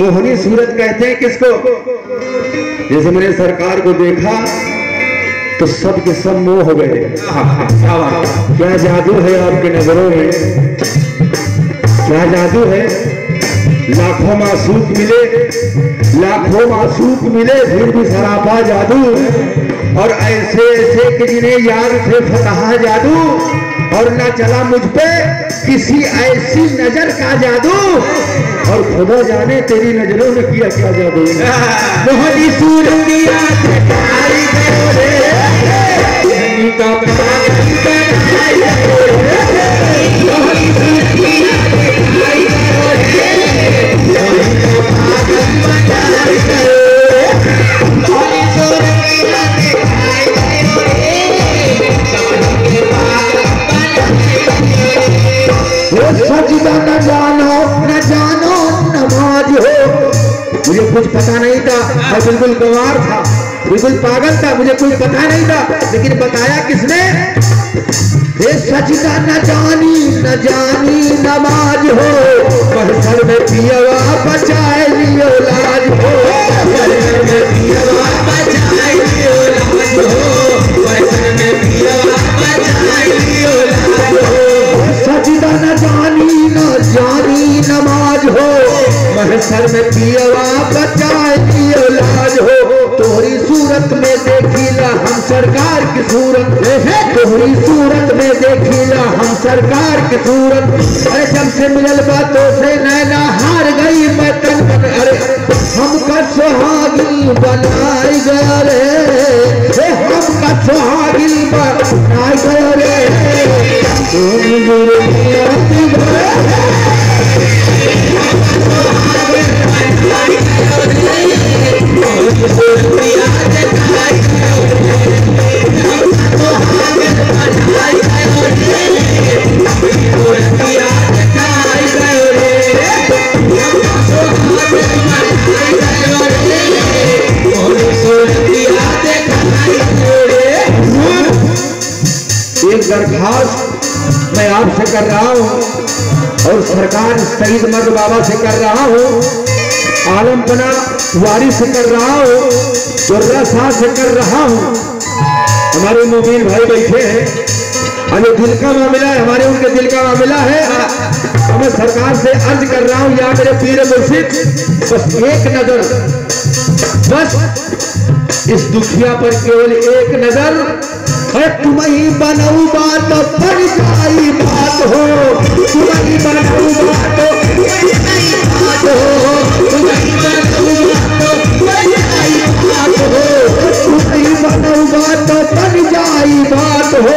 मोहनी सूरत कहते हैं किसको? जैसे मैंने सरकार को देखा तो सब के सब मोह हो गए। क्या जादू है आपके नजरों में, क्या जादू है। लाखों मासूक मिले, लाखों मासूक मिले, फिर भी सरापा जादू। और ऐसे ऐसे कि जिन्हें याद थे फतह जादू, और न चला मुझ पे किसी ऐसी नजर का जादू। और खुदा जाने तेरी नजरों ने किया क्या जादू। मोहनी सूरत न जानो नमाज हो। मुझे कुछ पता नहीं था, मैं बिल्कुल गंवार था, बिल्कुल पागल था, मुझे कुछ पता नहीं था। लेकिन बताया किसने? सजदा न जानी नमाज हो, महशर में पियवा बचाए लियो लाज हो। महशर में पियवा बचाए लियो लाज हो, महशर में पियवा बचाए लियो लाज हो। सजदा न जानी नमाज हो, महशर में पियवा बचाए लियो लाज हो। तोहरी सूरत में देखीला हम सरकार की सूरत, तोहरी सूरत में देखीला हम सरकार की सूरत। अरे जब से मिलल बातों से नैना हार गई मैं तन बन। अरे हमका सुहागिन बनाई गया रे, हमका सुहागिन बनाई गया रे। एक दरखास्त मैं आपसे कर रहा हूँ और सरकार शहीद मर्द बाबा से कर रहा हूँ, आलमपना वारी से कर रहा हूँ, जोर्रा साह से कर रहा हूँ। हमारे मोमिन भाई बैठे हैं, हमें दिल का मामला है, हमारे उनके दिल का मामला है। मैं सरकार से अर्ज कर रहा हूँ, या मेरे पीर मुर्शिद बस एक नजर, बस इस दुखिया पर केवल एक नजर। तुम ही बनऊ बात बन जाई बात हो, तुम ही बनऊ बात बन जाई बात हो, तुम ही बनऊ बात बन जाई बात हो, तुम ही बनऊ बात बन जाई बात हो।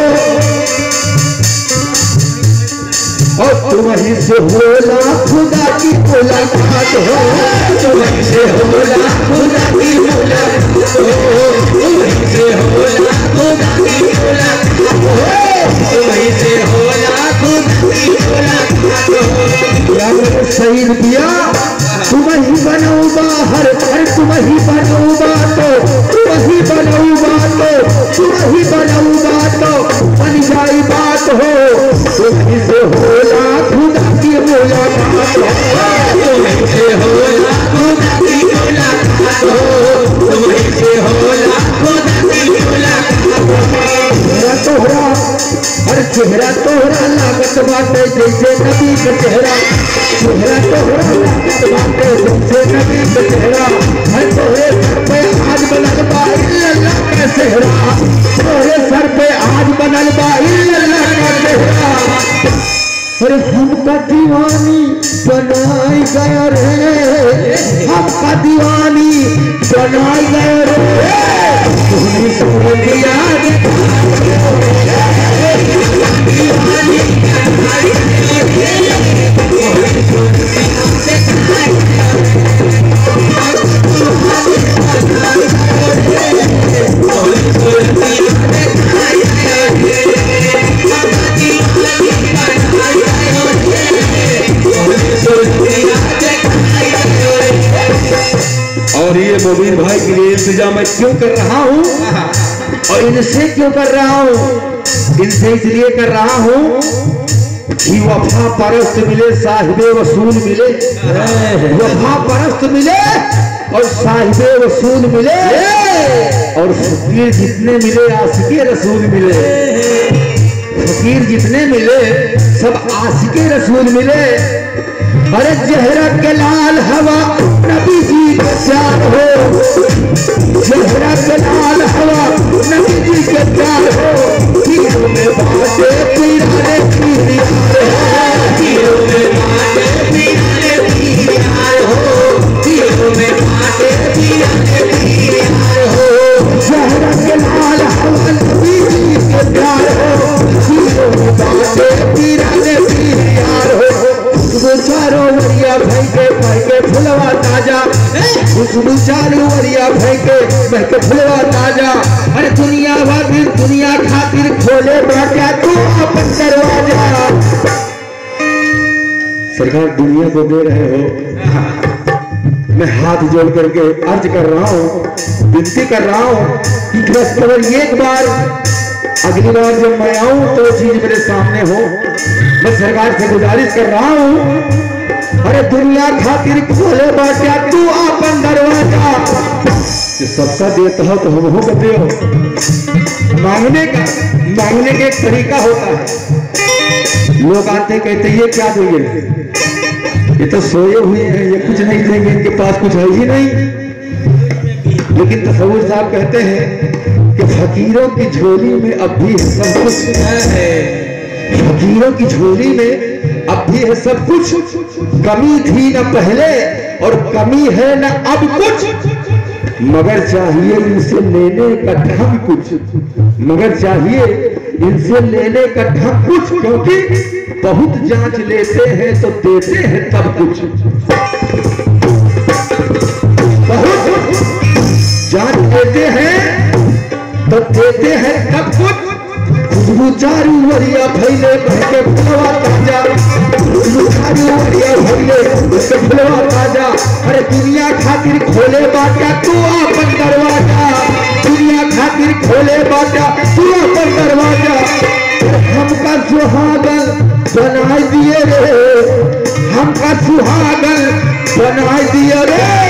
और तुम ही से होला खुदा की मुलाकात हो, तुम ही से होला खुदा की मुलाकात हो, तुम ही से होला खुदा की मुलाकात हो, तुम ही से होला खुदा की मुलाकात हो। या मेरे शहीद दिया तुम ही बनऊ बाहर, अरे तुम ही बनऊ बातो, तुम ही बनऊ बातो, तुम ही बनऊ बातो बन जाई बात हो। तुम ही से होला खुदा की मुलाकात हो, तुम ही से होला खुदा की मुलाकात हो, तुम ही से होला खुदा की मुलाकात हो। तोहरा हर चेहरा तोहरा लागत बाटे जैसे नबी का चेहरा, चेहरा तोहरा लागत बाटे जैसे नबी का चेहरा। हर तोहरे सर पे आज बनल बा इल्लल्लाह का चेहरा, तोहरे सर पे आज बनल बा इल्लल्लाह का चेहरा। अरे हमका दीवानी बनाई गया रे, हमका दीवानी बनाई गया रे। तुमने सूरत याद और ये मोबिन भाई के लिए इंतजाम मैं क्यों कर रहा हूँ और इनसे क्यों कर रहा हूँ? इनसे इसलिए कर रहा हूँ कि वफा परस्त मिले साहिबे वसूल मिले, वफा परस्त मिले और साहिबे वसूल मिले, और फकीर जितने मिले आशिके रसूल मिले। फकीर जितने मिले सब आशिके रसूल मिले। अरे जहरा के लाल हवा नबी जी के प्यार हो, जहरा के लाल हवा नबी जी के प्यार हो। पीरों में बाटे पीराने पीर यार हो, पीरों में बाटे पीराने पीर यार हो, पीरों में बाटे पीराने पीर यार हो। जहरा के लाल हवा नबी जी के प्यार हो, पीरों में बाटे पीराने पीर यार हो। चारों वरिया भैके फुलवा ताजा, खुशबू चारों वरिया भैके फुलवा ताजा। अरे दुनिया भर दुनिया खातिर खोले बाटा तू अपन दरवाजा। सरकार दुनिया को दे रहे हो, मैं हाथ जोड़ करके अर्ज कर रहा हूँ, विनती कर रहा हूँ कि बस केवल एक बार, अगली बार जब मैं आऊं तो चीज मेरे सामने हो। मैं सरकार से गुजारिश कर रहा हूं, अरे दुनिया खातिर खोले बाटा तू अपन दरवाजा। ये सबका देता हो तो हम हो सकते हो। मांगने का एक तरीका होता है। लोग आते कहते ये क्या देंगे, ये तो सोए हुए हैं, ये कुछ नहीं देंगे, इनके पास कुछ है ही नहीं। लेकिन तसव्वुर साहब कहते हैं कि फकीरों की झोली में अब भी सब कुछ है, फकीरों की झोली में अब भी है सब कुछ। कमी थी न पहले और कमी है न अब कुछ, मगर चाहिए इनसे लेने का ढंग कुछ, मगर चाहिए इनसे लेने का ढंग कुछ। क्योंकि बहुत जांच लेते हैं तो देते हैं तब कुछ, बहुत जांच लेते हैं तो देते हैं तब कुछ। खुशबू चारू वरिया फैले बहके फुलवा ताजा, खुशबू चारू वरिया फैले बहके फुलवा ताजा। अरे दुनिया खातिर खोले बाटा तू अपन दरवाजा, दुनिया खातिर खोले बाटा तू अपन दरवाजा। हमका सुहागन बना दिए रे, हमका सुहागन बना दिए रे,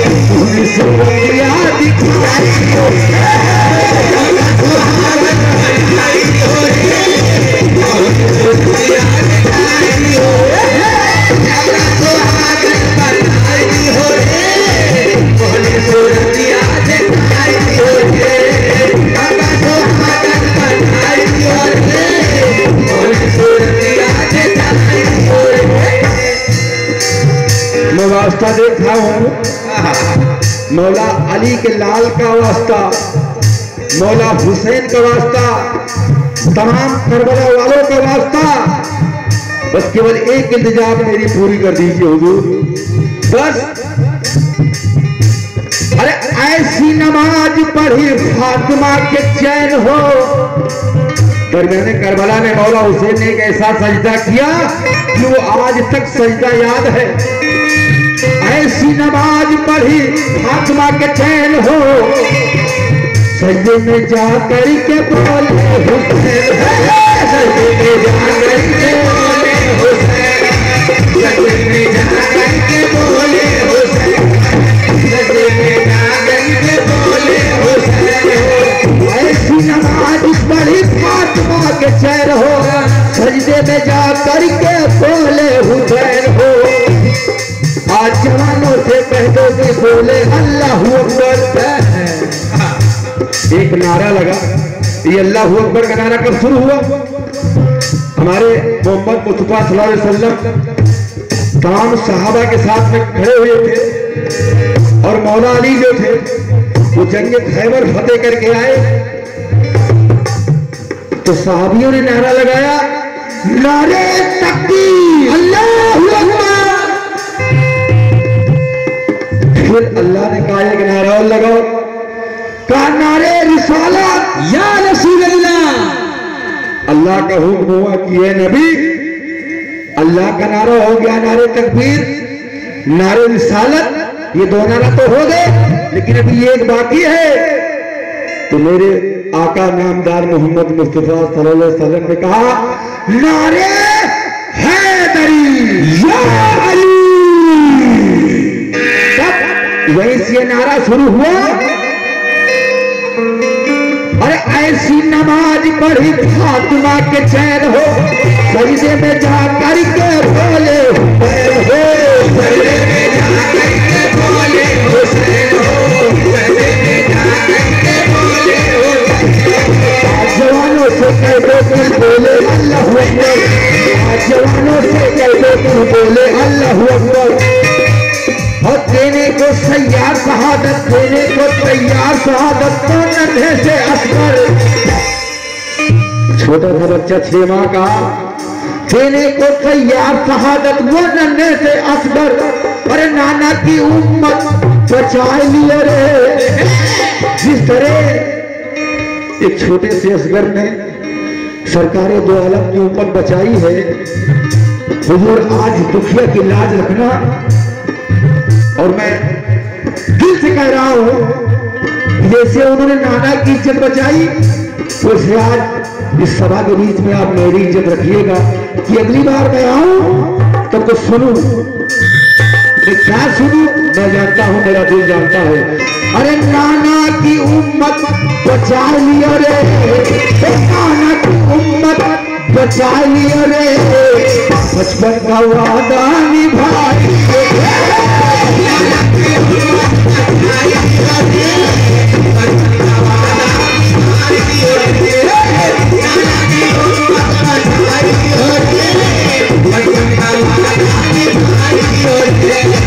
मैं वास्ता देख रहा हूँ, मौला अली के लाल का वास्ता, मौला हुसैन का वास्ता, तमाम करबला वालों का वास्ता। बस केवल एक इंतजाम मेरी पूरी कर दीजिए हुजूर, बस। अरे ऐसी नमाज पढ़ी फातिमा के चैन हो। दरमियाने करबला में मौला हुसैन ने एक ऐसा सजदा किया कि वो आज तक सजदा याद है। ऐसी नमाज पढ़ी फातिमा के चैन हो, सजदे में जा करके बोले हुसैन, सजदे में जा करके बोले हुसैन, सजदे में जा करके बोले हुसैन, सजदे में जा करके बोले हुसैन। ऐसी नमाज पढ़ी फातिमा के चैन हो, सजदे में जा करके बोले हुसैन हो। आज जवानों से कह दो कि बोले अल्लाहू अकबर। एक नारा लगा, ये अल्लाहू अकबर का नारा कब शुरू हुआ? हमारे मोहम्मद मुस्तफा सल्लल्लाहु अलैहि वसल्लम तमाम सहाबा के साथ में खड़े हुए थे और मौला अली जो थे वो जंग खैबर फतेह करके आए, तो सहाबियों ने नारा लगाया, नारे तकबीर अल्लाहू अकबर। फिर अल्लाह ने कहा एक नारा और लगाओ, कहा नारे रिसालत या रसूल अल्लाह। अल्लाह का हुक्म हुआ कि ये नबी, अल्लाह का नारा हो गया नारे तकबीर, नारे रिसालत, ये दो नारा तो हो गए, लेकिन अभी एक बाकी है। तो मेरे आका नामदार मोहम्मद मुस्तफा सल्लल्लाहु अलैहि वसल्लम ने कहा, नारे हैदरी या अली। तब वहीं से नारा शुरू हुआ, अरे ऐसी नमाज पढ़ी फातिमा के चैन हो, सजदे में जा करके बोले सजदे में जा करके बोले हुसैन हो, सजदे में जा करके बोले जवानों से कह दो तुम बोले अल्लाहू अकबर, जवानों से कह दो तुम बोले अल्लाहू अकबर। और देने को तैयार शहादत, देने को तैयार शहादत तो नन्हे से असगर, छोटा सा बच्चा 6 माह का, देने को तैयार शहादत वो नन्हे से असगर। अरे नाना की उम्मत बचा लिए रे। जिस तरह एक छोटे से असगर ने सरकार दो आलम की उम्मत बचाई है, हुजूर आज दुखिया की लाज रखना। और मैं दिल से कह रहा हूं, जैसे उन्होंने नाना की इज्जत बचाई, वैसे आज इस सभा के बीच में आप मेरी इज्जत रखिएगा कि अगली बार मैं आऊं तो कुछ सुनूं। मैं क्या सुनूं मैं जानता हूं, मेरा दिल जानता है। अरे नाना की उम्मत बचा लियो रे, नाना की उम्मत बचा लियो रे, बचपन का वादा निभाई। Yeah.